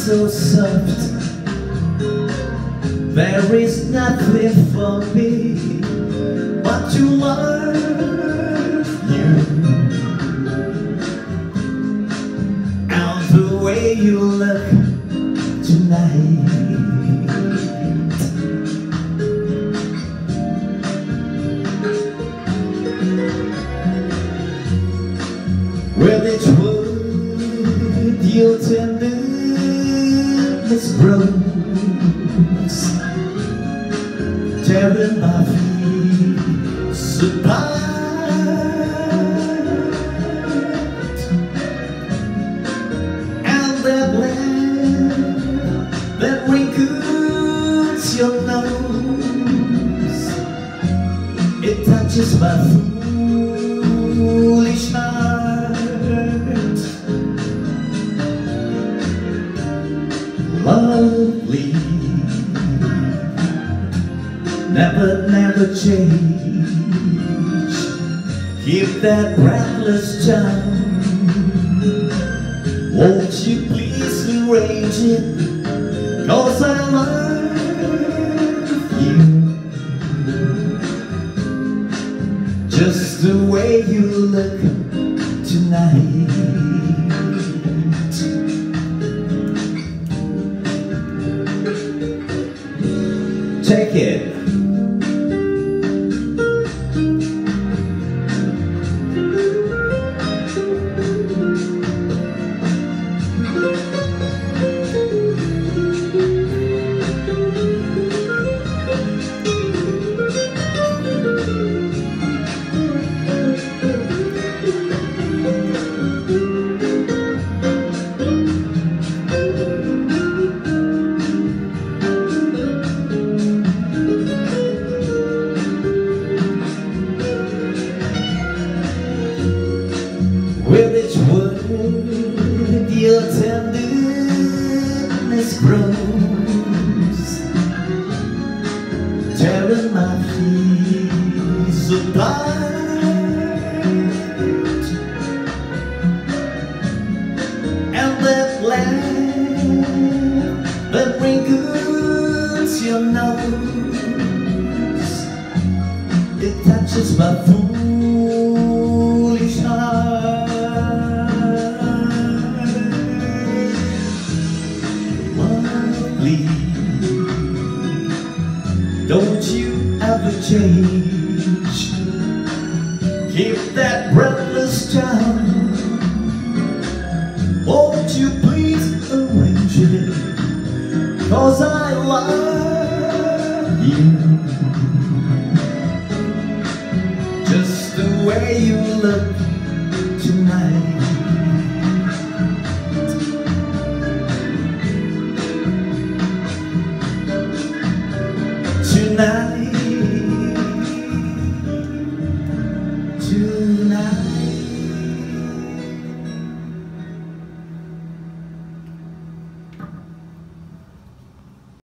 so soft. There is nothing for me but to love you, and the way you look tonight. Well, each word your tenderness grows, tearing my feet apart, and that land that wrinkles your nose, it touches my foolish heart. Lovely, never change. Keep that breathless charm. Won't you please arrange it? 'Cause I love you, just the way you look tonight. Take it. With each word your tenderness grows, tearing my feet apart, and that land that wrinkles your nose, it touches my foolish heart. Don't you ever change. Keep that breathless charm. Won't you please arrange it? 'Cause I love you, just the way you look tonight. Tonight.